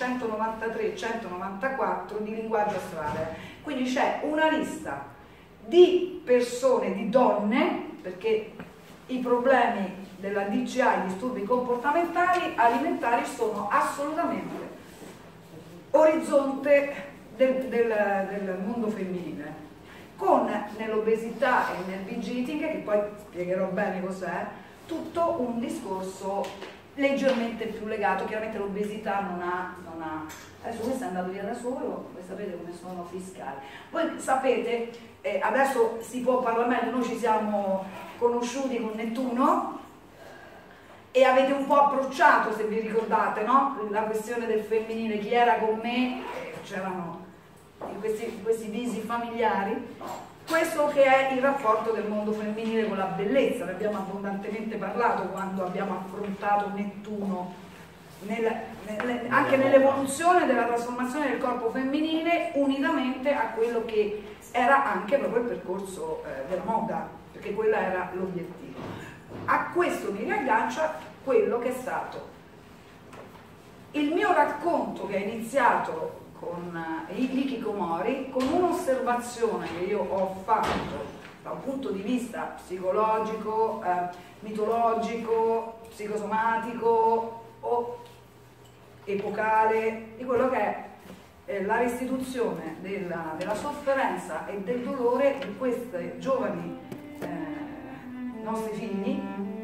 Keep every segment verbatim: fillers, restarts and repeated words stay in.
centonovantatré centonovantaquattro di linguaggio astrale. Quindi c'è una lista di persone, di donne, perché i problemi della D C A, i disturbi comportamentali alimentari, sono assolutamente orizzonte del, del, del mondo femminile, con nell'obesità e nel binge eating, che poi spiegherò bene cos'è, tutto un discorso leggermente più legato. Chiaramente l'obesità non ha, non ha... Adesso questo è andato via da solo, voi sapete come sono fiscali. Voi sapete, eh, adesso si può parlare meglio, noi ci siamo conosciuti con Nettuno e avete un po' approcciato, se vi ricordate, no? La questione del femminile, chi era con me, eh, c'erano questi, questi visi familiari. Questo che è il rapporto del mondo femminile con la bellezza, ne abbiamo abbondantemente parlato quando abbiamo affrontato Nettuno, nel, nel, anche nell'evoluzione della trasformazione del corpo femminile, unitamente a quello che era anche proprio il percorso eh, della moda, perché quello era l'obiettivo. A questo mi riaggancia quello che è stato il mio racconto, che è iniziato con l'Hikikomori, con un'osservazione che io ho fatto da un punto di vista psicologico, eh, mitologico, psicosomatico o epocale, di quello che è eh, la restituzione della, della sofferenza e del dolore di questi giovani eh, nostri figli,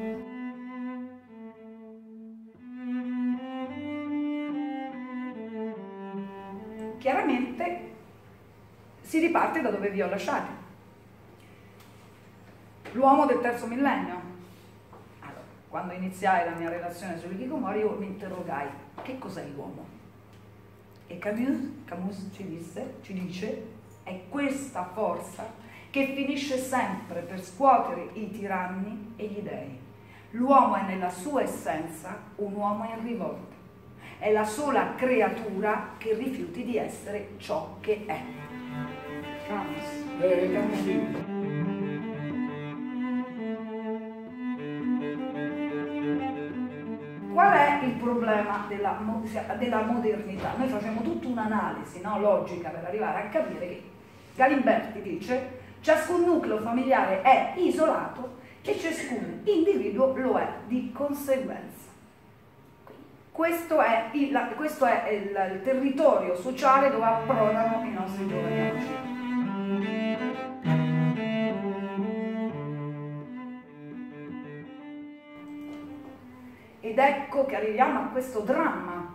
chiaramente si riparte da dove vi ho lasciati. L'uomo del terzo millennio. Allora, quando iniziai la mia relazione sull'Hikikomori, io mi interrogai: che cos'è l'uomo? E Camus, Camus ci disse, ci dice, è questa forza che finisce sempre per scuotere i tiranni e gli dei. L'uomo è nella sua essenza un uomo in rivolta. È la sola creatura che rifiuti di essere ciò che è. Camus. Eh, Camus. Qual è il problema della, della modernità? Noi facciamo tutta un'analisi, no, logica, per arrivare a capire che Galimberti dice: ciascun nucleo familiare è isolato e ciascun individuo lo è di conseguenza. Questo è il, questo è il, il territorio sociale dove approdano i nostri giovani oggi. Ed ecco che arriviamo a questo dramma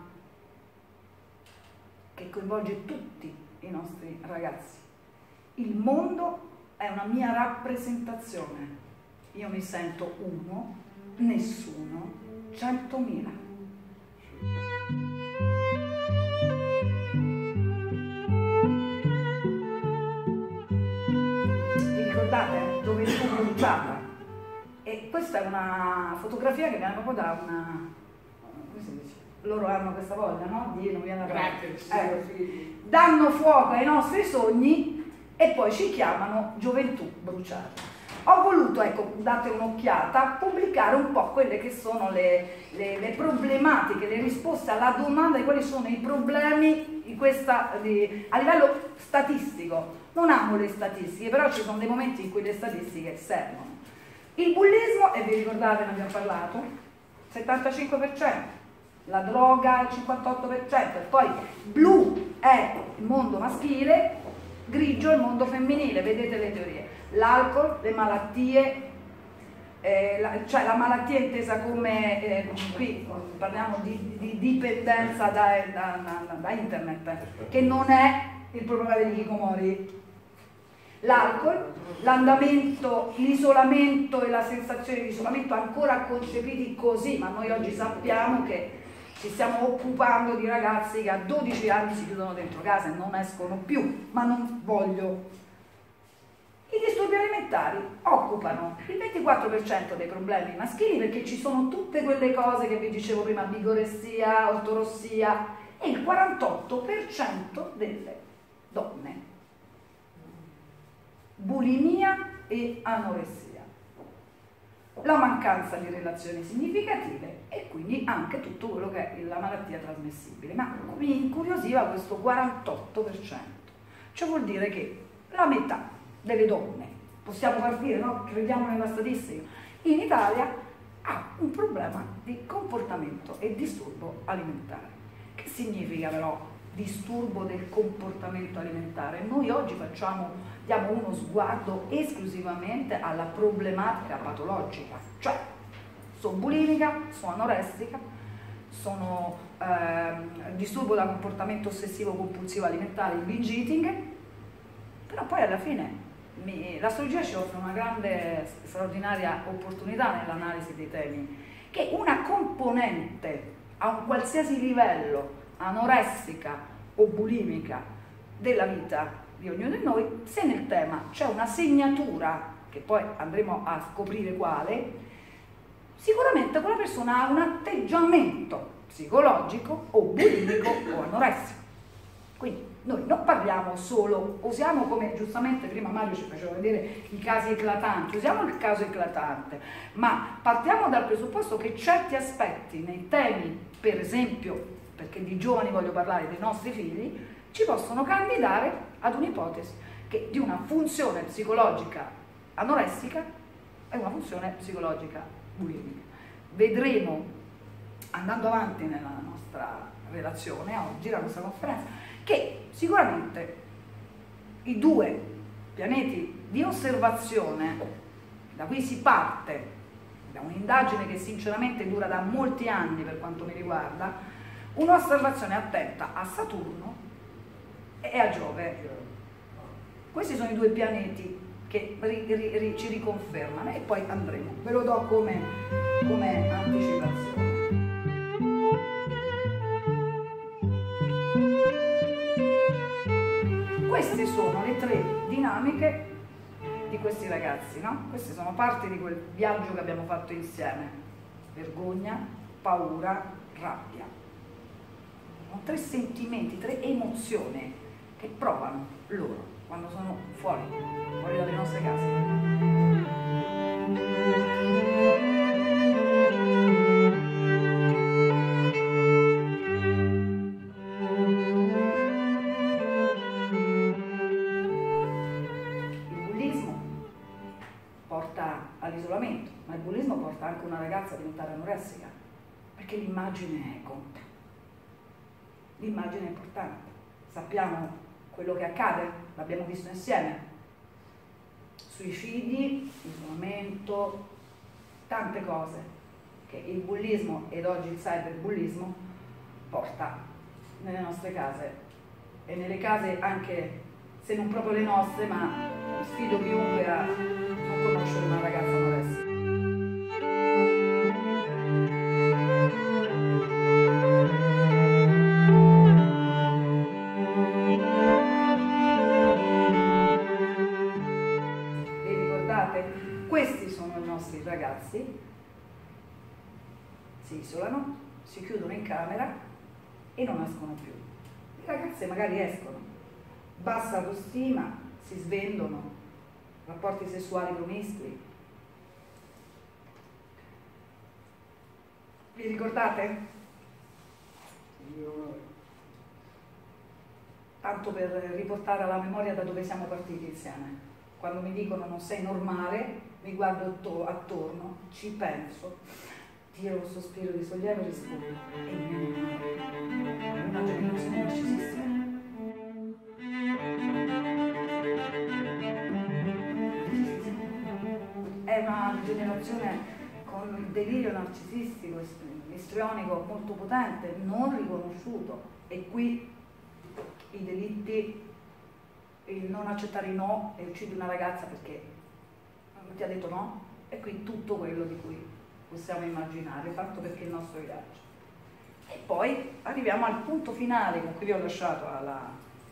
che coinvolge tutti i nostri ragazzi. Il mondo è una mia rappresentazione. Io mi sento uno, nessuno, centomila. Vi ricordate? Dove fu bruciata? E questa è una fotografia che viene proprio da una... come si dice? Loro hanno questa voglia, no? Di non viene da ecco. Danno fuoco ai nostri sogni e poi ci chiamano gioventù bruciata. Ho voluto, ecco, date un'occhiata, pubblicare un po' quelle che sono le, le, le problematiche, le risposte alla domanda di quali sono i problemi di questa, di, a livello statistico. Non amo le statistiche, però ci sono dei momenti in cui le statistiche servono. Il bullismo, e vi ricordate, ne abbiamo parlato, settantacinque per cento, la droga il cinquantotto per cento, e poi blu è il mondo maschile, grigio il mondo femminile, vedete le teorie. L'alcol, le malattie, eh, la, cioè la malattia intesa come, eh, qui parliamo di, di dipendenza da, da, da, da internet, che non è il problema degli Hikikomori. L'alcol, l'andamento, l'isolamento e la sensazione di isolamento ancora concepiti così, ma noi oggi sappiamo che ci stiamo occupando di ragazzi che a dodici anni si chiudono dentro casa e non escono più, ma non voglio. I disturbi alimentari occupano il ventiquattro per cento dei problemi maschili, perché ci sono tutte quelle cose che vi dicevo prima, bigoressia, ortorossia, e il quarantotto per cento delle donne, bulimia e anoressia. la mancanza di relazioni significative e quindi anche tutto quello che è la malattia trasmissibile. Ma mi incuriosiva questo quarantotto per cento, cioè vuol dire che la metà delle donne, possiamo partire, no? Crediamo nella statistica, in Italia ha un problema di comportamento e disturbo alimentare. Che significa però disturbo del comportamento alimentare? Noi oggi facciamo, diamo uno sguardo esclusivamente alla problematica patologica, cioè sono bulimica, sono anoressica, sono eh, disturbo da comportamento ossessivo compulsivo alimentare, il binge eating, però poi alla fine mi, l'astrologia ci offre una grande, straordinaria opportunità nell'analisi dei temi, che una componente a un qualsiasi livello anoressica o bulimica della vita di ognuno di noi, se nel tema c'è una segnatura, che poi andremo a scoprire quale, sicuramente quella persona ha un atteggiamento psicologico o bulimico o anoressico. Quindi noi non parliamo solo, usiamo, come giustamente prima Mario ci faceva vedere i casi eclatanti, usiamo il caso eclatante, ma partiamo dal presupposto che certi aspetti nei temi, per esempio, perché di giovani voglio parlare, dei nostri figli, ci possono candidare ad un'ipotesi che di una funzione psicologica anoressica e una funzione psicologica bulimica. Vedremo, andando avanti nella nostra relazione oggi, la nostra conferenza, che sicuramente i due pianeti di osservazione, da cui si parte, da un'indagine che sinceramente dura da molti anni per quanto mi riguarda, un'osservazione attenta a Saturno e a Giove. Questi sono i due pianeti che ri, ri, ri, ci riconfermano e poi andremo, ve lo do come, come anticipazione. Queste sono le tre dinamiche di questi ragazzi, no? Queste sono parti di quel viaggio che abbiamo fatto insieme: vergogna, paura, rabbia. Sono tre sentimenti, tre emozioni che provano loro quando sono fuori, fuori dalle nostre case. All'isolamento, ma il bullismo porta anche una ragazza a diventare anoressica, perché l'immagine conta, l'immagine è importante, sappiamo quello che accade, l'abbiamo visto insieme, suicidi, isolamento, tante cose che il bullismo ed oggi il cyberbullismo porta nelle nostre case e nelle case anche, se non proprio le nostre, ma sfido chiunque a non conoscere una ragazza anoressica. Vi ricordate? Questi sono i nostri ragazzi, si isolano, si chiudono in camera e non escono più. Le ragazze magari escono, bassa autostima, si svendono, rapporti sessuali promiscui. Vi ricordate? Io... Tanto per riportare alla memoria da dove siamo partiti insieme. Quando mi dicono non sei normale, mi guardo attorno, ci penso, tiro un sospiro di sollievo e rispondo: è normale. Una generazione narcisistica. È una generazione con un delirio narcisistico, istrionico molto potente, non riconosciuto, e qui i delitti, il non accettare il no e uccidi una ragazza perché non ti ha detto no, e qui tutto quello di cui possiamo immaginare, tanto perché il nostro viaggio. E poi arriviamo al punto finale con cui vi ho lasciato alla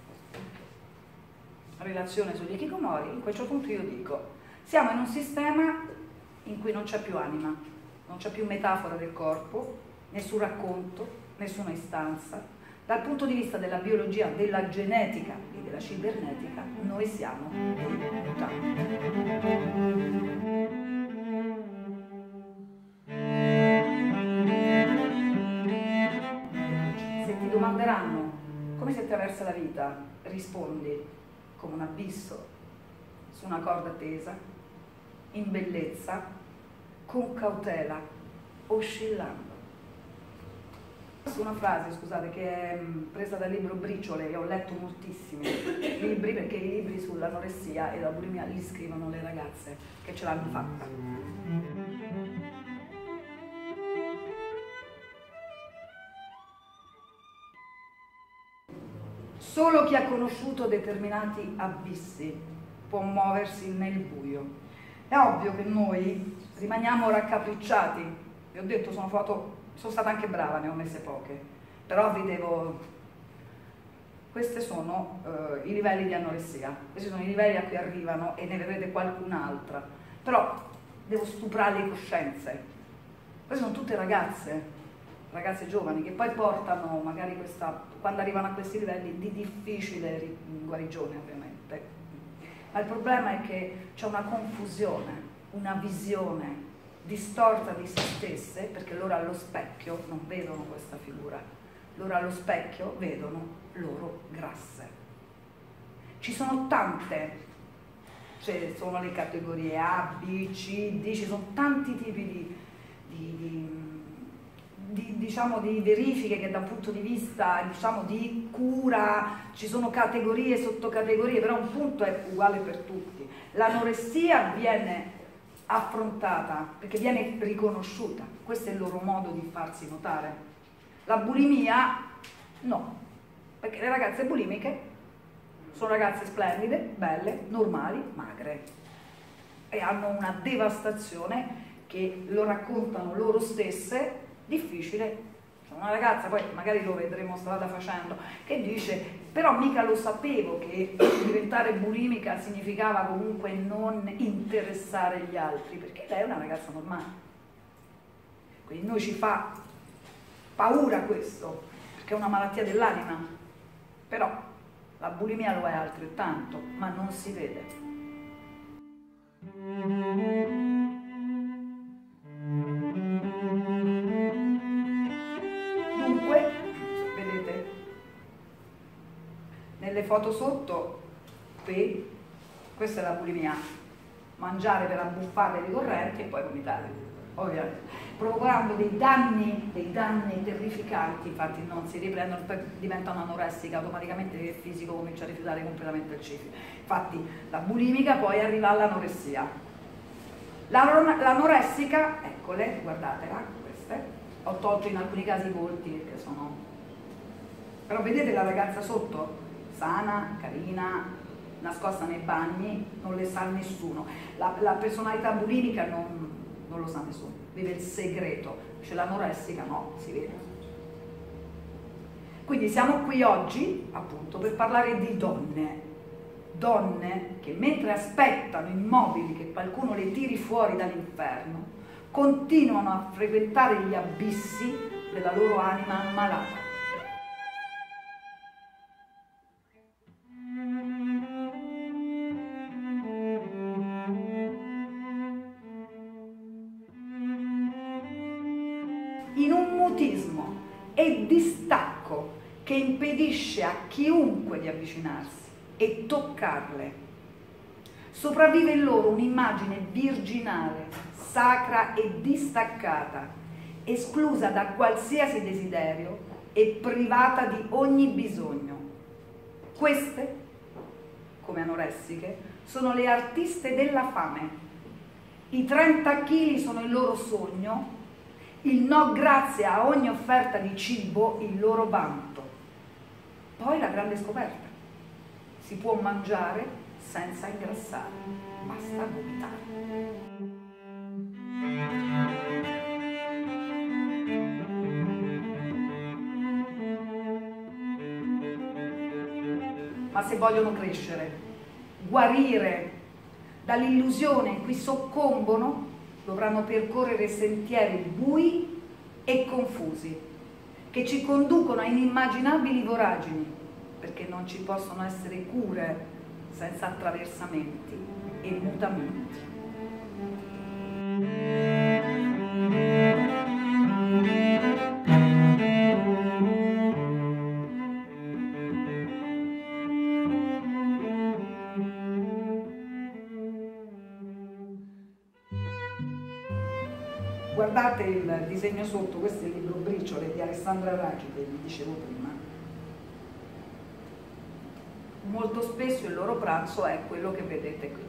relazione sugli hikikomori. In questo punto io dico: siamo in un sistema in cui non c'è più anima, non c'è più metafora del corpo, nessun racconto, nessuna istanza. Dal punto di vista della biologia, della genetica e della cibernetica, noi siamo dei mutanti. persa la vita, rispondi come un abisso su una corda tesa, in bellezza, con cautela, oscillando. Questa è una frase, scusate, che è presa dal libro Briciole, e ho letto moltissimi libri, perché i libri sull'anoressia e la bulimia li scrivono le ragazze che ce l'hanno fatta. Solo chi ha conosciuto determinati abissi può muoversi nel buio. È ovvio che noi rimaniamo raccapricciati. Vi ho detto, sono, foto, sono stata anche brava, ne ho messe poche, però vi devo... Questi sono uh, i livelli di anoressia, questi sono i livelli a cui arrivano e ne vedrete qualcun'altra. Però devo stuprare le coscienze. Queste sono tutte ragazze, ragazze giovani, che poi portano magari questa, quando arrivano a questi livelli, di difficile guarigione ovviamente. Ma il problema è che c'è una confusione, una visione distorta di se stesse, perché loro allo specchio non vedono questa figura, loro allo specchio vedono loro grasse. Ci sono tante, cioè sono le categorie A, B, C, D, ci sono tanti tipi di, di, di Di, diciamo, di verifiche che da un punto di vista, diciamo, di cura, ci sono categorie e sottocategorie, però un punto è uguale per tutti. L'anoressia viene affrontata perché viene riconosciuta, questo è il loro modo di farsi notare. La bulimia no, perché le ragazze bulimiche sono ragazze splendide, belle, normali, magre, e hanno una devastazione che lo raccontano loro stesse, difficile. C'è una ragazza, poi magari lo vedremo strada facendo, che dice: però mica lo sapevo che diventare bulimica significava comunque non interessare gli altri, perché lei è una ragazza normale. Quindi noi ci fa paura questo, perché è una malattia dell'anima, però la bulimia lo è altrettanto, ma non si vede. Dunque, vedete, nelle foto sotto, qui, questa è la bulimia, mangiare per abbuffare le correnti e poi vomitare, ovviamente, provocando dei danni, dei danni terrificanti. Infatti non si riprendono, poi diventano anoressica, automaticamente il fisico comincia a rifiutare completamente il cibo. Infatti la bulimica poi arriva all'anoressia. L'anoressica, eccole, guardatela, queste. Ho tolto in alcuni casi i volti perché sono... Però vedete la ragazza sotto? Sana, carina, nascosta nei bagni, non le sa nessuno. La, la personalità bulimica non, non lo sa nessuno, vive il segreto. C'è l'anoressica, no, si vede. Quindi siamo qui oggi, appunto, per parlare di donne. Donne che mentre aspettano immobili che qualcuno le tiri fuori dall'inferno, continuano a frequentare gli abissi della loro anima ammalata. In un mutismo e distacco che impedisce a chiunque di avvicinarsi e toccarle. Sopravvive in loro un'immagine virginale, sacra e distaccata, esclusa da qualsiasi desiderio e privata di ogni bisogno. Queste, come anoressiche, sono le artiste della fame. I trenta chili sono il loro sogno, il no grazie a ogni offerta di cibo il loro vanto. Poi la grande scoperta: si può mangiare senza ingrassare, basta vomitare. Ma se vogliono crescere, guarire dall'illusione in cui soccombono, dovranno percorrere sentieri bui e confusi, che ci conducono a inimmaginabili voragini, perché non ci possono essere cure senza attraversamenti e mutamenti. guardate il disegno sotto, questo è il libro Briciole di Alessandra Rachi che vi dicevo prima. Molto spesso il loro pranzo è quello che vedete qui,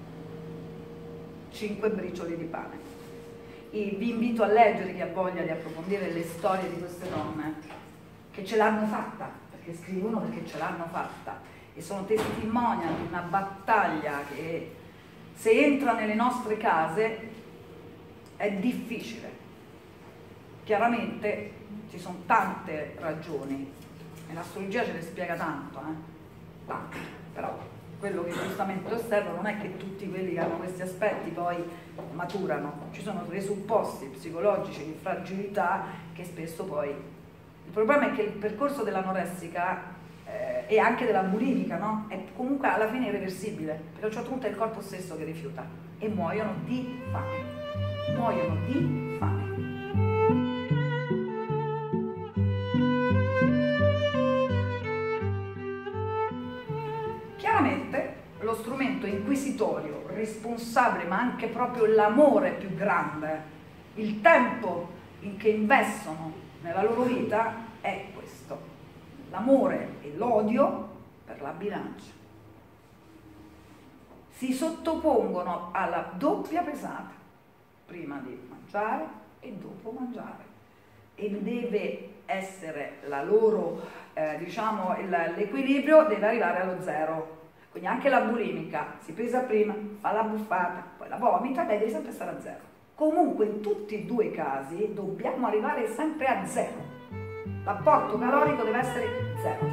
cinque bricioli di pane. E vi invito a leggere, chi ha voglia di approfondire le storie di queste donne che ce l'hanno fatta, perché scrivono perché ce l'hanno fatta e sono testimonial di una battaglia che se entra nelle nostre case è difficile. Chiaramente ci sono tante ragioni e l'astrologia ce le spiega tanto, eh? Tanto, però quello che giustamente osservo non è che tutti quelli che hanno questi aspetti poi maturano, ci sono presupposti psicologici di fragilità che spesso poi... Il problema è che il percorso dell'anoressica eh, e anche della bulimica, no? È comunque alla fine irreversibile, perché a un certo punto è il corpo stesso che rifiuta e muoiono di fame, muoiono di fame. Chiaramente lo strumento inquisitorio, responsabile, ma anche proprio l'amore più grande, il tempo in che investono nella loro vita è questo, l'amore e l'odio per la bilancia. Si sottopongono alla doppia pesata, prima di mangiare e dopo mangiare, e deve essere la loro, eh, diciamo, l'equilibrio deve arrivare allo zero. Quindi anche la bulimica si pesa prima, fa la buffata, poi la vomita e deve sempre stare a zero. Comunque in tutti e due i casi dobbiamo arrivare sempre a zero. L'apporto calorico deve essere zero.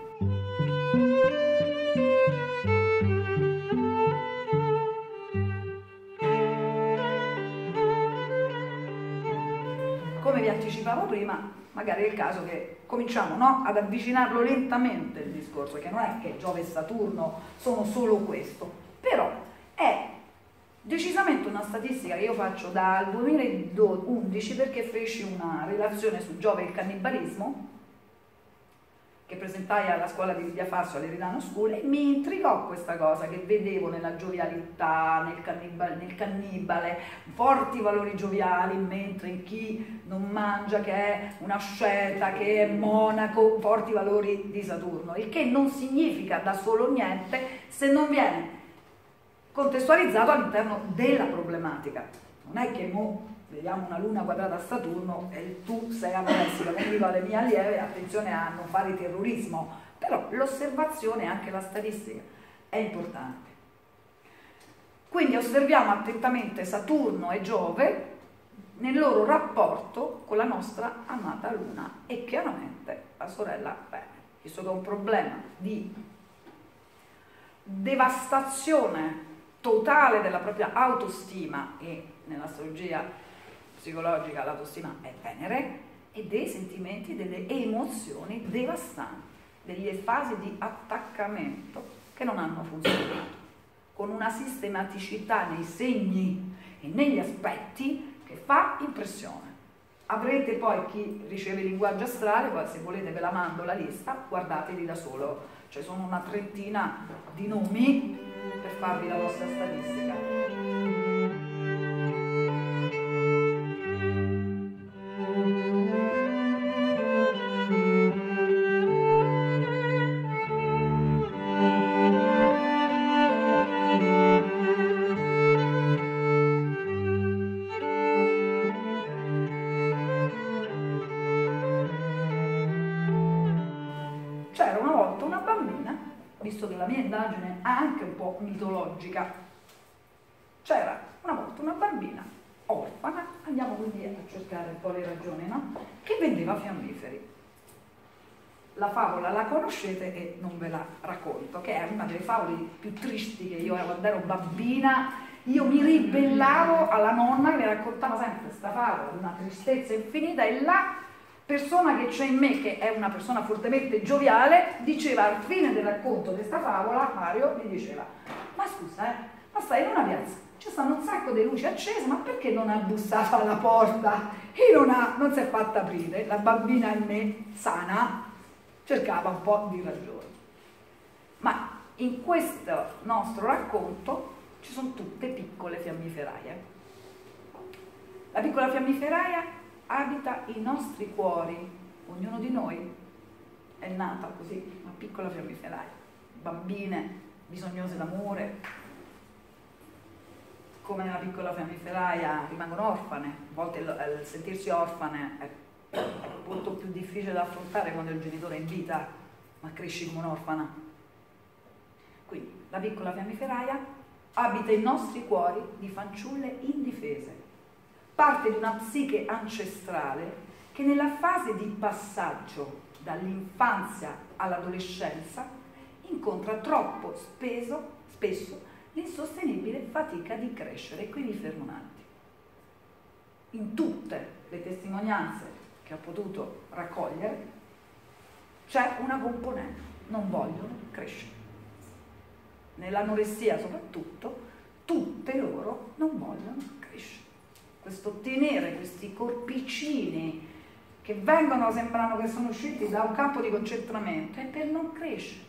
Come vi anticipavo prima, magari è il caso che cominciamo, no, ad avvicinarlo lentamente il discorso, che non è che Giove e Saturno sono solo questo, però è decisamente una statistica che io faccio dal duemilaundici perché feci una relazione su Giove e il cannibalismo che presentai alla scuola di Via Fasso all'Eridano School e mi intrigò questa cosa che vedevo nella giovialità, nel cannibale, nel cannibale, forti valori gioviali, mentre in chi non mangia, che è una scelta, che è monaco, forti valori di Saturno, il che non significa da solo niente se non viene contestualizzato all'interno della problematica. Non è che mo vediamo una luna quadrata a Saturno e tu sei anoressica, come dico alle mie allieve, attenzione a non fare terrorismo, però l'osservazione e anche la statistica è importante. Quindi osserviamo attentamente Saturno e Giove nel loro rapporto con la nostra amata luna e chiaramente la sorella Venere, visto che è un problema di devastazione totale della propria autostima, e nell'astrologia psicologica l'autostima è Venere, e dei sentimenti, delle emozioni devastanti, delle fasi di attaccamento che non hanno funzionato, con una sistematicità nei segni e negli aspetti che fa impressione. Avrete poi, chi riceve il linguaggio astrale, poi se volete ve la mando la lista, guardatevi da solo, cioè sono una trentina di nomi per farvi la vostra statistica. C'era una volta una bambina, visto che la mia indagine è anche un po' mitologica, c'era una volta una bambina orfana, andiamo quindi a cercare un po' le ragioni, no? Che vendeva fiammiferi. La favola la conoscete e non ve la racconto, che è una delle favole più tristi che io quando ero bambina, io mi ribellavo alla nonna che mi raccontava sempre questa favola, una tristezza infinita, e la persona che c'è in me, che è una persona fortemente gioviale, diceva al fine del racconto di questa favola, Mario mi diceva: ma scusa, eh, ma stai in una piazza, ci stanno un sacco di luci accese, ma perché non ha bussato alla porta e non, ha, non si è fatta aprire? La bambina in me, sana, cercava un po' di ragione. Ma in questo nostro racconto ci sono tutte piccole fiammiferaie. La piccola fiammiferaia abita i nostri cuori, ognuno di noi è nata così, una piccola fiammiferaia, bambine bisognose d'amore, come nella piccola fiammiferaia rimangono orfane, a volte il, il sentirsi orfane è, è molto più difficile da affrontare quando il genitore è in vita, ma cresci come un'orfana. Quindi la piccola fiammiferaia abita i nostri cuori di fanciulle indifese, parte di una psiche ancestrale che nella fase di passaggio dall'infanzia all'adolescenza incontra troppo speso, spesso l'insostenibile fatica di crescere. E qui mi fermo un attimo. In tutte le testimonianze che ho potuto raccogliere c'è una componente: non vogliono crescere. Nell'anoressia soprattutto, tutte loro non vogliono crescere. Questo tenere questi corpicini che vengono, sembrano che sono usciti da un campo di concentramento, è per non crescere.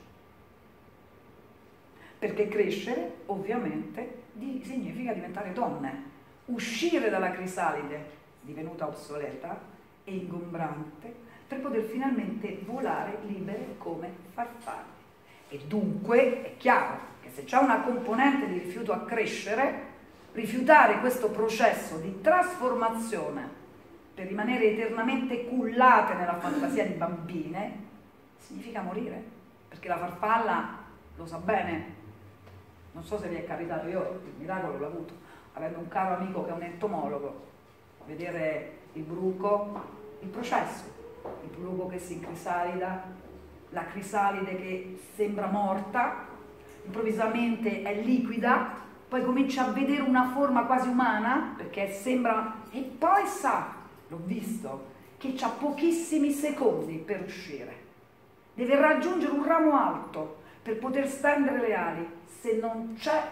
Perché crescere, ovviamente, di, significa diventare donne. Uscire dalla crisalide, divenuta obsoleta e ingombrante, per poter finalmente volare libere come farfalle. E dunque è chiaro che se c'è una componente di rifiuto a crescere, rifiutare questo processo di trasformazione per rimanere eternamente cullate nella fantasia di bambine significa morire, perché la farfalla lo sa bene. Non so se vi è capitato, io il miracolo l'ho avuto avendo un caro amico che è un entomologo, vedere il bruco, il processo, il bruco che si incrisalida, la crisalide che sembra morta, improvvisamente è liquida, poi comincia a vedere una forma quasi umana, perché sembra, e poi sa, l'ho visto, che c'ha pochissimi secondi per uscire. Deve raggiungere un ramo alto per poter stendere le ali. Se non c'è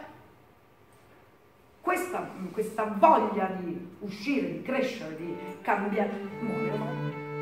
questa, questa voglia di uscire, di crescere, di cambiare, muoiono.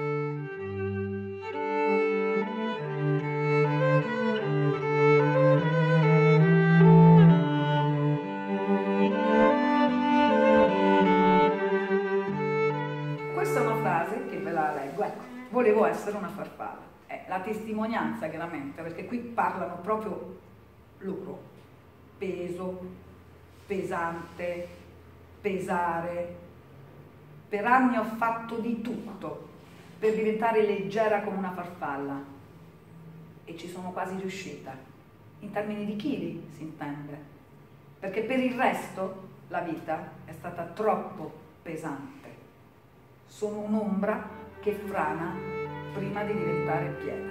Volevo essere una farfalla, è la testimonianza chiaramente, perché qui parlano proprio loro, peso, pesante, pesare. Per anni ho fatto di tutto per diventare leggera come una farfalla e ci sono quasi riuscita, in termini di chili si intende, perché per il resto la vita è stata troppo pesante. Sono un'ombra che frana prima di diventare pietra.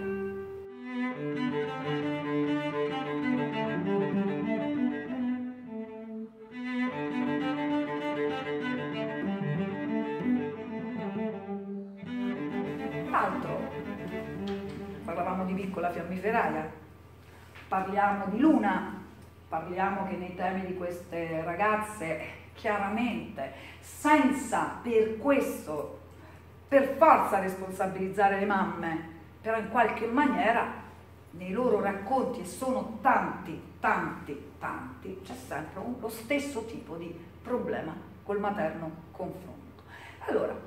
Altro, parlavamo di piccola fiammiferaia, parliamo di luna, parliamo che nei temi di queste ragazze chiaramente, senza per questo per forza responsabilizzare le mamme, però in qualche maniera nei loro racconti, e sono tanti, tanti, tanti, c'è sempre un, lo stesso tipo di problema col materno confronto. Allora,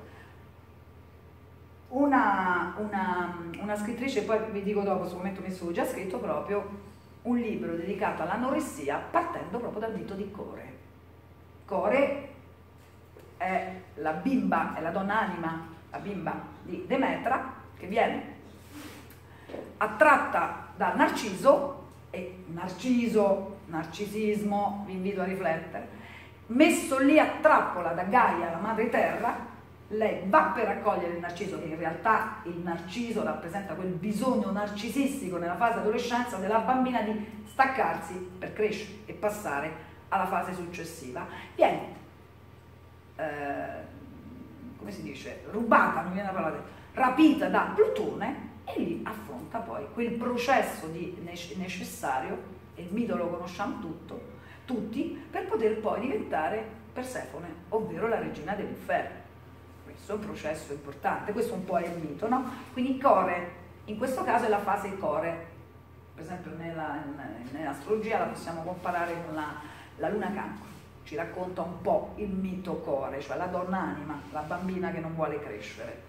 una, una, una scrittrice, poi vi dico dopo, sul momento messo già scritto proprio un libro dedicato all'anoressia, partendo proprio dal mito di Core. Core è la bimba, è la donna anima, la bimba di Demetra, che viene attratta da Narciso, e Narciso, narcisismo, vi invito a riflettere, messo lì a trappola da Gaia, la madre terra, lei va per raccogliere il Narciso, che in realtà il Narciso rappresenta quel bisogno narcisistico nella fase adolescenza della bambina di staccarsi per crescere e passare alla fase successiva. Viene eh, come si dice, rubata, non viene parlato, rapita da Plutone, e lì affronta poi quel processo di necessario, e il mito lo conosciamo tutto, tutti, per poter poi diventare Persefone, ovvero la regina dell'inferno. Questo è un processo importante, questo un po' è il mito, no? Quindi Core, in questo caso è la fase Core, per esempio nella, nell'astrologia la possiamo comparare con la, la luna cancro. ci racconta un po' il mito core, cioè la donna anima, la bambina che non vuole crescere.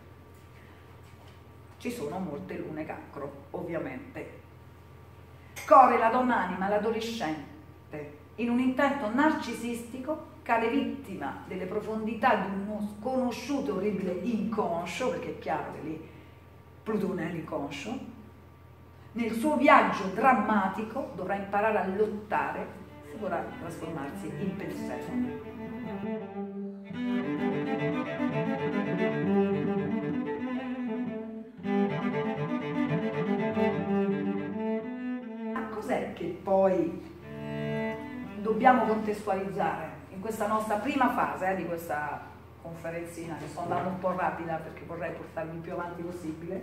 Ci sono molte lune cancro, ovviamente. Core, la donna anima, l'adolescente, in un intento narcisistico, cade vittima delle profondità di uno sconosciuto orribile inconscio, perché è chiaro che lì Plutone è l'inconscio. Nel suo viaggio drammatico dovrà imparare a lottare se vorrà trasformarsi in Persefone. Ma cos'è che poi dobbiamo contestualizzare in questa nostra prima fase eh, di questa conferenzina, che sto andando un po' rapida perché vorrei portarmi il più avanti possibile?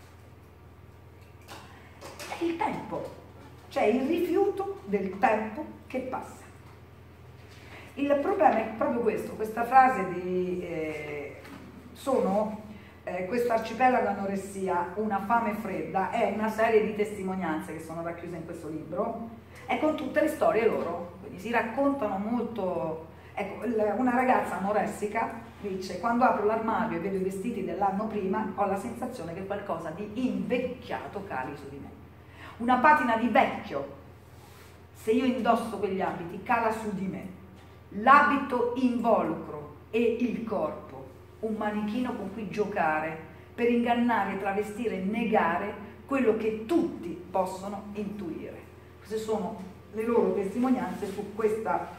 È il tempo, cioè il rifiuto del tempo che passa. Il problema è proprio questo, questa frase di eh, sono eh, questo arcipelago anoressia, una fame fredda, è una serie di testimonianze che sono racchiuse in questo libro e con tutte le storie loro, quindi si raccontano molto. Ecco, una ragazza anoressica dice: quando apro l'armadio e vedo i vestiti dell'anno prima ho la sensazione che qualcosa di invecchiato cali su di me. Una patina di vecchio, se io indosso quegli abiti, cala su di me. L'abito involucro e il corpo, un manichino con cui giocare per ingannare, travestire e negare quello che tutti possono intuire. Queste sono le loro testimonianze su questa.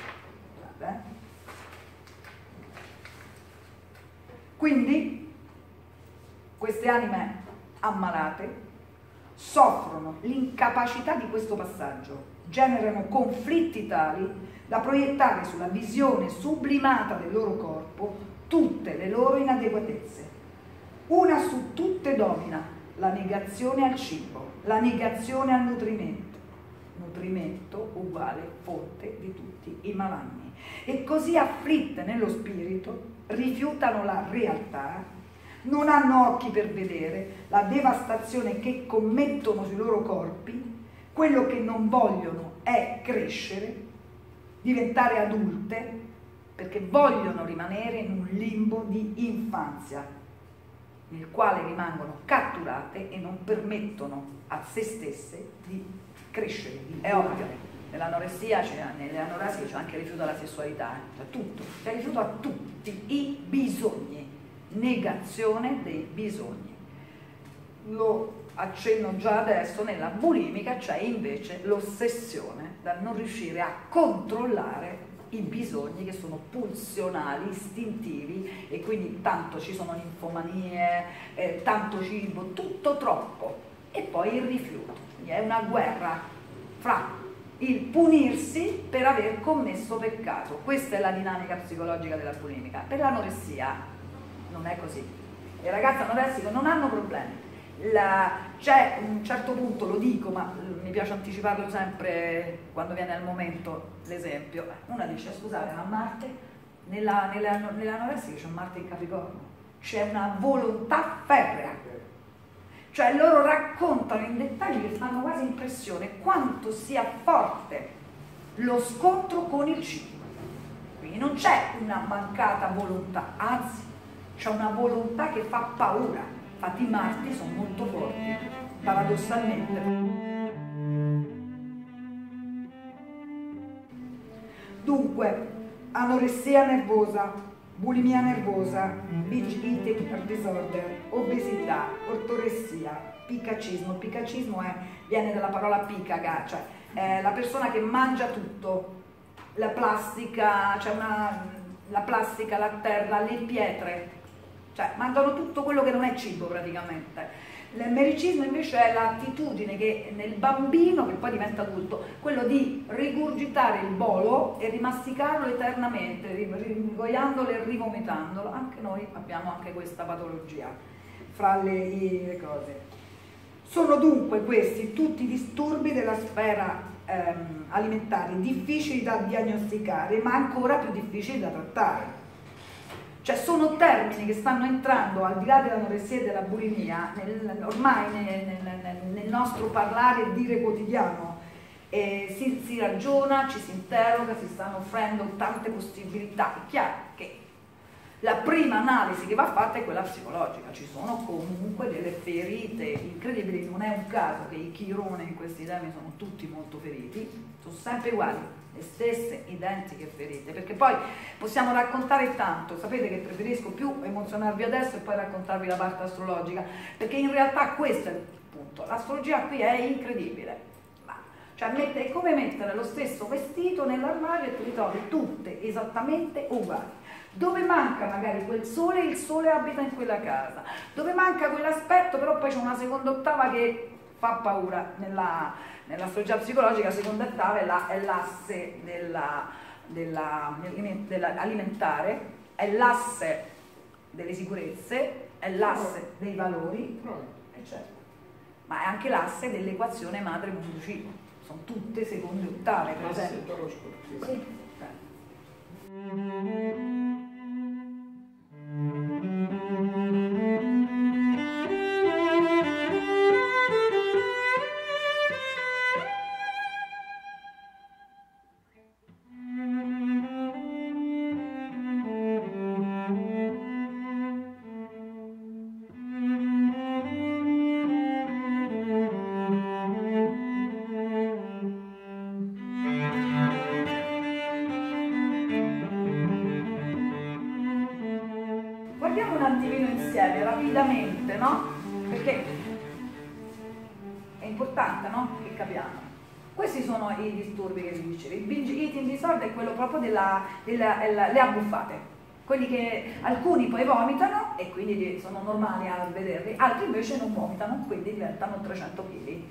Quindi queste anime ammalate soffrono l'incapacità di questo passaggio, generano conflitti tali da proiettare sulla visione sublimata del loro corpo tutte le loro inadeguatezze. Una su tutte domina la negazione al cibo, la negazione al nutrimento. Nutrimento uguale fonte di tutti i malanni. E così afflitte nello spirito rifiutano la realtà, non hanno occhi per vedere la devastazione che commettono sui loro corpi, quello che non vogliono è crescere, diventare adulte, perché vogliono rimanere in un limbo di infanzia, nel quale rimangono catturate e non permettono a se stesse di crescere. È ovvio. Nell'anoressia, nelle anoressie c'è anche rifiuto alla sessualità, c'è tutto, c'è rifiuto a tutti i bisogni, negazione dei bisogni. Lo accenno già adesso, nella bulimica c'è invece l'ossessione da non riuscire a controllare i bisogni che sono pulsionali, istintivi, e quindi tanto ci sono ninfomanie, eh, tanto cibo, tutto troppo, e poi il rifiuto. Quindi è una guerra fra il punirsi per aver commesso peccato. Questa è la dinamica psicologica della bulimica. Per l'anoressia non è così. Le ragazze anoressiche non hanno problemi. C'è un certo punto, lo dico, ma mi piace anticiparlo sempre quando viene al momento l'esempio. Una dice: scusate, ma Marte, nella, nella, nelle anoressiche c'è Marte in Capricorno, c'è una volontà ferrea. Cioè loro raccontano in dettagli che fanno quasi impressione quanto sia forte lo scontro con il cibo. Quindi non c'è una mancata volontà, anzi c'è una volontà che fa paura. Infatti i marti sono molto forti, paradossalmente. Dunque, anoressia nervosa, bulimia nervosa, binge eating disorder, obesità, ortoressia, picacismo. Il picacismo è, viene dalla parola picaga, cioè è la persona che mangia tutto, la plastica, cioè una, la plastica, la terra, le pietre, cioè mangiano tutto quello che non è cibo praticamente. L'emmericismo invece è l'attitudine che nel bambino, che poi diventa adulto, quello di rigurgitare il bolo e rimasticarlo eternamente, ringoiandolo e rivomitandolo. Anche noi abbiamo anche questa patologia fra le, le cose. Sono dunque questi tutti disturbi della sfera ehm, alimentare, difficili da diagnosticare, ma ancora più difficili da trattare. Cioè sono termini che stanno entrando al di là dell'anoressia e della bulimia, nel, ormai nel, nel, nel nostro parlare e dire quotidiano, e si, si ragiona, ci si interroga, si stanno offrendo tante possibilità. È chiaro che la prima analisi che va fatta è quella psicologica, ci sono comunque delle ferite incredibili, non è un caso che i chironi in questi temi sono tutti molto feriti, sono sempre uguali, le stesse identiche ferite, perché poi possiamo raccontare tanto, sapete che preferisco più emozionarvi adesso e poi raccontarvi la parte astrologica, perché in realtà questo è il punto, l'astrologia qui è incredibile. Cioè è come mettere lo stesso vestito nell'armadio e ti ritrovi tutte esattamente uguali. Dove manca magari quel sole, il sole abita in quella casa. Dove manca quell'aspetto, però poi c'è una seconda ottava che fa paura. Nella, nell'astrologia psicologica, seconda ottava è, la, è l'asse della, della, della alimentare, è l'asse delle sicurezze, è l'asse dei valori, e certo, ma è anche l'asse dell'equazione madre mondo cibo. Sono tutte seconde ottave, per esempio. Sì. Guardiamo un attimino insieme, rapidamente, no? Perché è importante, no? Che capiamo. Questi sono i disturbi che vi dicevo. Il binge eating disorder è quello proprio della, della, della le abbuffate. Quelli che alcuni poi vomitano e quindi sono normali a vederli, altri invece non vomitano, quindi diventano trecento chili.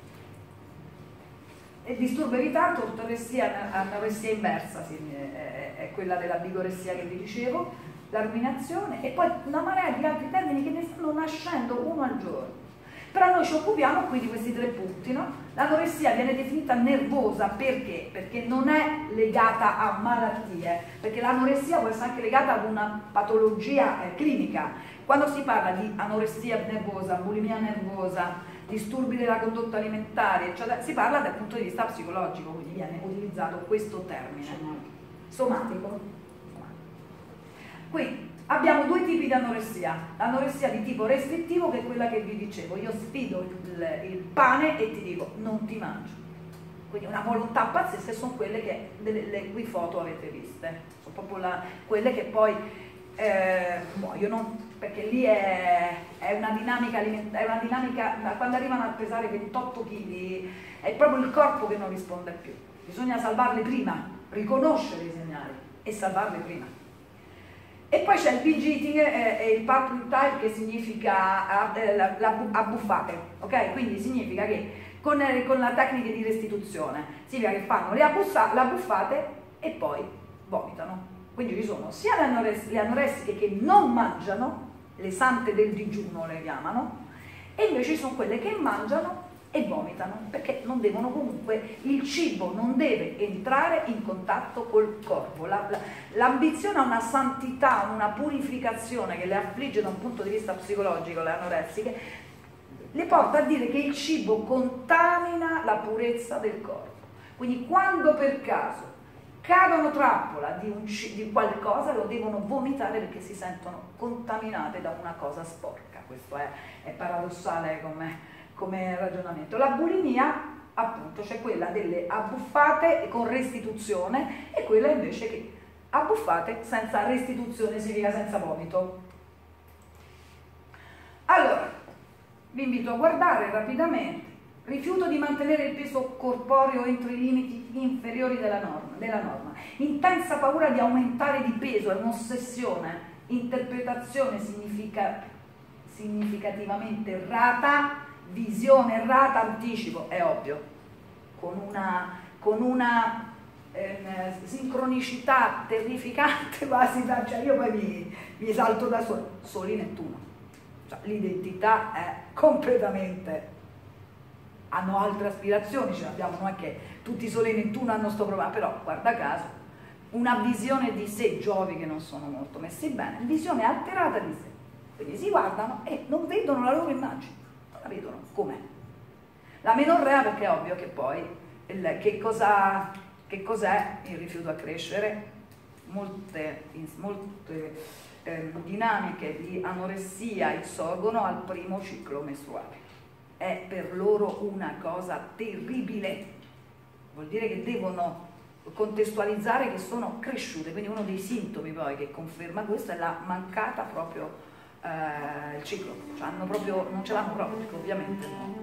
Il disturbo evitato, ortoressia, anoressia inversa, sì, è, è quella della bigoressia che vi dicevo, la ruminazione e poi una marea di altri termini che ne stanno nascendo uno al giorno. Però noi ci occupiamo qui di questi tre punti, no? L'anoressia viene definita nervosa perché? Perché non è legata a malattie, perché l'anoressia può essere anche legata ad una patologia eh, clinica. Quando si parla di anoressia nervosa, bulimia nervosa, disturbi della condotta alimentare, cioè, si parla dal punto di vista psicologico, quindi viene utilizzato questo termine. Somatico. Quindi abbiamo due tipi di anoressia, l'anoressia di tipo restrittivo che è quella che vi dicevo, io sfido il, il pane e ti dico non ti mangio, quindi una volontà pazzesca, sono quelle che delle, le cui foto avete viste, sono proprio la, quelle che poi eh, muoiono, perché lì è, è una dinamica alimentare, è una dinamica, quando arrivano a pesare ventotto chili è proprio il corpo che non risponde più, bisogna salvarli prima, riconoscere i segnali e salvarli prima. E poi c'è il binge eating e eh, il pulping type che significa eh, la, la, abbuffate, ok? Quindi significa che con, eh, con la tecnica di restituzione significa che fanno le, abbussa, le abbuffate e poi vomitano. Quindi ci sono sia le, anores le anoressiche che non mangiano, le sante del digiuno le chiamano, e invece ci sono quelle che mangiano e vomitano, perché non devono comunque, il cibo non deve entrare in contatto col corpo. L'ambizione la, la, a una santità, una purificazione che le affligge da un punto di vista psicologico, le anoressiche, le porta a dire che il cibo contamina la purezza del corpo. Quindi quando per caso cadono trappola di, un, di qualcosa, lo devono vomitare perché si sentono contaminate da una cosa sporca. Questo è, è paradossale come come ragionamento. La bulimia appunto c'è quella delle abbuffate con restituzione e quella invece che abbuffate senza restituzione significa senza vomito. Allora, vi invito a guardare rapidamente: rifiuto di mantenere il peso corporeo entro i limiti inferiori della norma, della norma. Intensa paura di aumentare di peso, è un'ossessione. Interpretazione significa, significativamente errata, visione errata, anticipo, è ovvio, con una, con una eh, sincronicità terrificante quasi, cioè io poi mi, mi salto da solo, soli Nettuno, cioè, l'identità è completamente, hanno altre aspirazioni, ce l'abbiamo, non è che tutti i soli Nettuno hanno sto problema, però guarda caso, una visione di sé, Giovi che non sono molto messi bene, visione alterata di sé, quindi si guardano e non vedono la loro immagine, la vedono com'è. La menorrea perché è ovvio che poi il, che cosa, che cos'è il rifiuto a crescere? Molte, molte eh, dinamiche di anoressia insorgono al primo ciclo mestruale. È per loro una cosa terribile, vuol dire che devono contestualizzare che sono cresciute, quindi uno dei sintomi poi che conferma questo è la mancata proprio eh, il ciclo, cioè hanno proprio, non ce l'hanno proprio, perché ovviamente no.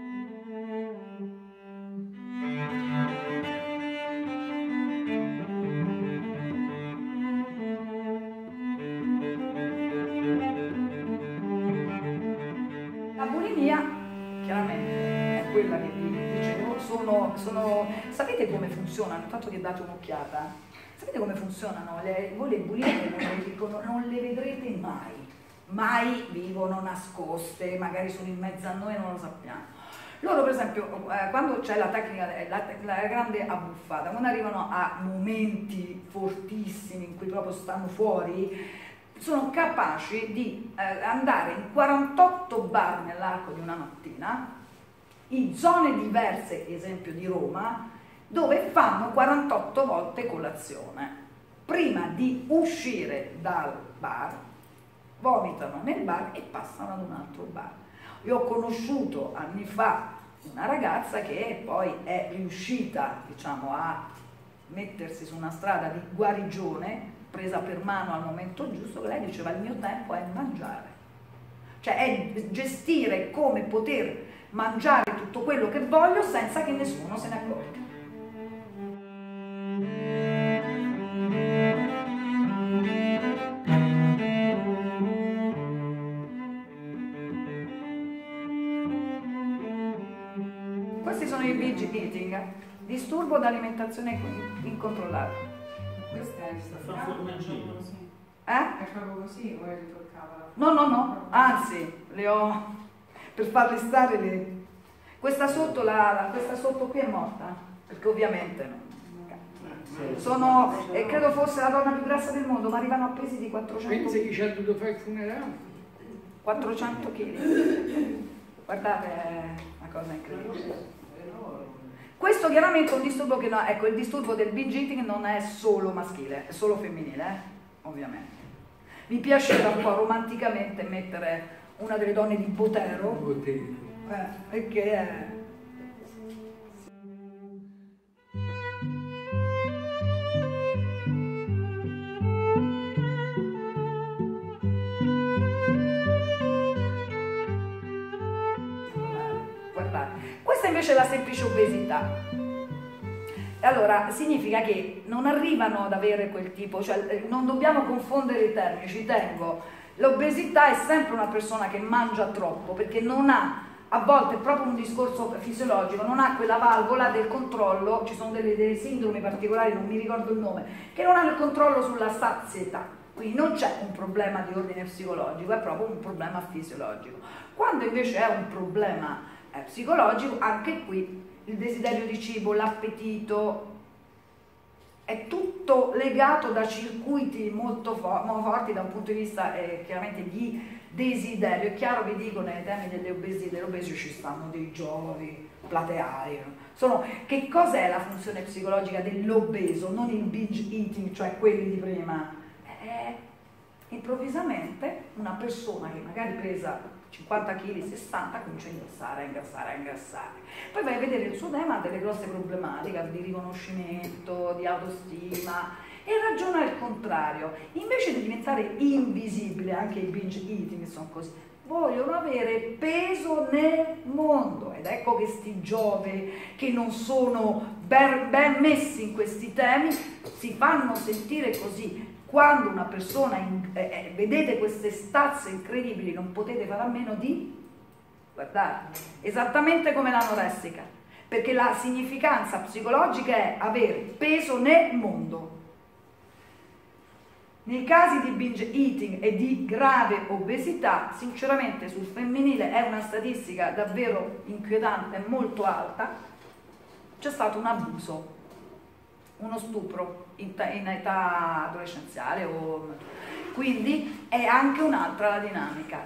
La bulimia, chiaramente, è quella che vi dicevo, sono, sono, sapete come funzionano? Intanto che date un'occhiata, sapete come funzionano? Le, voi le bulimiche non le, dicono, non le vedrete mai, mai vivono nascoste, magari sono in mezzo a noi e non lo sappiamo. Loro per esempio, eh, quando c'è la tecnica, la, la grande abbuffata, quando arrivano a momenti fortissimi in cui proprio stanno fuori, sono capaci di eh, andare in quarantotto bar nell'arco di una mattina, in zone diverse, esempio di Roma, dove fanno quarantotto volte colazione. Prima di uscire dal bar, vomitano nel bar e passano ad un altro bar. Io ho conosciuto anni fa una ragazza che poi è riuscita, diciamo, a mettersi su una strada di guarigione, presa per mano al momento giusto, che lei diceva il mio tempo è mangiare, cioè è gestire come poter mangiare tutto quello che voglio senza che nessuno se ne accorga. Questi sono i binge eating, disturbo d'alimentazione incontrollata. Questa è sta formaggino. Eh? È proprio così, o è ritoccata? No, no, no, anzi, le ho, per farle stare, le... questa sotto, la, la, questa sotto qui è morta, perché ovviamente no. Sono, e credo fosse la donna più grassa del mondo, ma arrivano a pesi di quattrocento chili. Pensi che ci ha dovuto fare il funerale? quattrocento chili. Guardate, è una cosa incredibile. Questo chiaramente è un disturbo che no, ecco, il disturbo del binge eating non è solo maschile, è solo femminile, eh? Ovviamente. Mi piaceva un po' romanticamente mettere una delle donne di Botero, Botero. Eh, perché è... Guardate, questa invece è la semplice obesità. Allora, significa che non arrivano ad avere quel tipo, cioè non dobbiamo confondere i termini, ci tengo. L'obesità è sempre una persona che mangia troppo, perché non ha, a volte è proprio un discorso fisiologico, non ha quella valvola del controllo, ci sono delle, delle sindromi particolari, non mi ricordo il nome, che non hanno il controllo sulla sazietà. Quindi non c'è un problema di ordine psicologico, è proprio un problema fisiologico. Quando invece è un problema eh, psicologico, anche qui il desiderio di cibo, l'appetito, è tutto legato da circuiti molto, fo molto forti da un punto di vista eh, chiaramente di desiderio. È chiaro, vi dico, nei temi delle obesi, delle obesi ci stanno dei giochi plateali. Sono, che cos'è la funzione psicologica dell'obeso? Non il binge eating, cioè quelli di prima. È improvvisamente una persona che magari pesa cinquanta chili, sessanta, comincia a ingrassare, a ingrassare, a ingrassare. Poi vai a vedere il suo tema, ha delle grosse problematiche di riconoscimento, di autostima, e ragiona il contrario. Invece di diventare invisibile, anche i binge eating sono così, vogliono avere peso nel mondo. Ed ecco che sti Giove, che non sono ben, ben messi in questi temi, si fanno sentire così. Quando una persona, in, eh, vedete queste stazze incredibili, non potete fare a meno di, guardate, esattamente come l'anoressica, perché la significanza psicologica è avere peso nel mondo. Nei casi di binge eating e di grave obesità, sinceramente sul femminile è una statistica davvero inquietante, molto alta, c'è stato un abuso, uno stupro in, in età adolescenziale, o... quindi è anche un'altra la dinamica,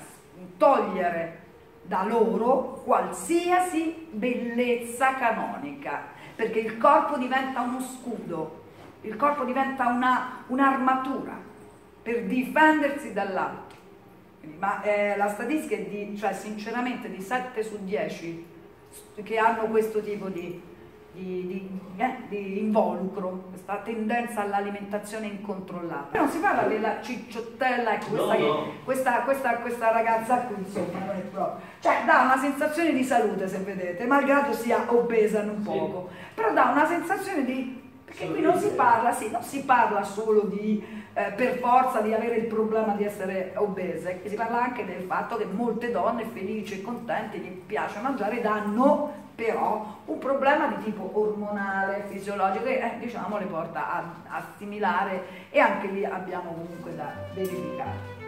togliere da loro qualsiasi bellezza canonica, perché il corpo diventa uno scudo, il corpo diventa un'armatura per difendersi dall'altro. Ma eh, la statistica è di, cioè sinceramente di sette su dieci che hanno questo tipo di, di, di, eh, di involucro, questa tendenza all'alimentazione incontrollata. Non si parla della cicciottella, ecco, questa, no, no. Che, questa, questa, questa ragazza qui, insomma, non è proprio, cioè dà una sensazione di salute, se vedete, malgrado sia obesa un poco, sì. Però dà una sensazione di, perché qui non si parla, sì, non si parla solo di eh, per forza di avere il problema di essere obese, si parla anche del fatto che molte donne felici e contente, gli piace mangiare, ed hanno però un problema di tipo ormonale, fisiologico, che eh, diciamo le porta a assimilare, e anche lì abbiamo comunque da verificare.